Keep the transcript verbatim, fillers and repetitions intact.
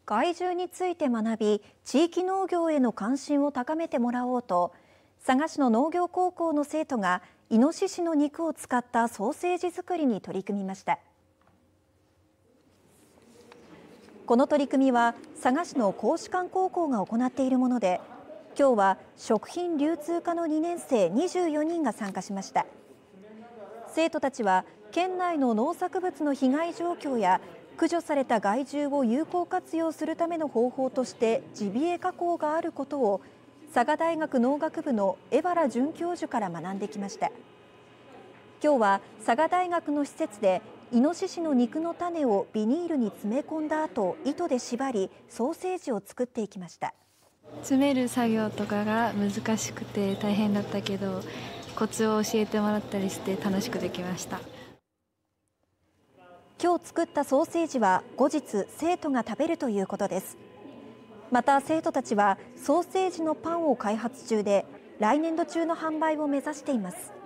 害獣について学び、地域農業への関心を高めてもらおうと、佐賀市の農業高校の生徒がイノシシの肉を使ったソーセージ作りに取り組みました。この取り組みは佐賀市の公士館高校が行っているもので、今日は食品流通科のにねん生にじゅうよにんが参加しました。生徒たちは県内の農作物の被害状況や駆除された害獣を有効活用するための方法としてジビエ加工があることを佐賀大学農学部の江原准教授から学んできました。今日は佐賀大学の施設でイノシシの肉の種をビニールに詰め込んだ後、糸で縛りソーセージを作っていきました。 詰める作業とかが難しくて大変だったけど、コツを教えてもらったりして楽しくできました。 今日作ったソーセージは後日生徒が食べるということです。また生徒たちはソーセージのパンを開発中で、来年度中の販売を目指しています。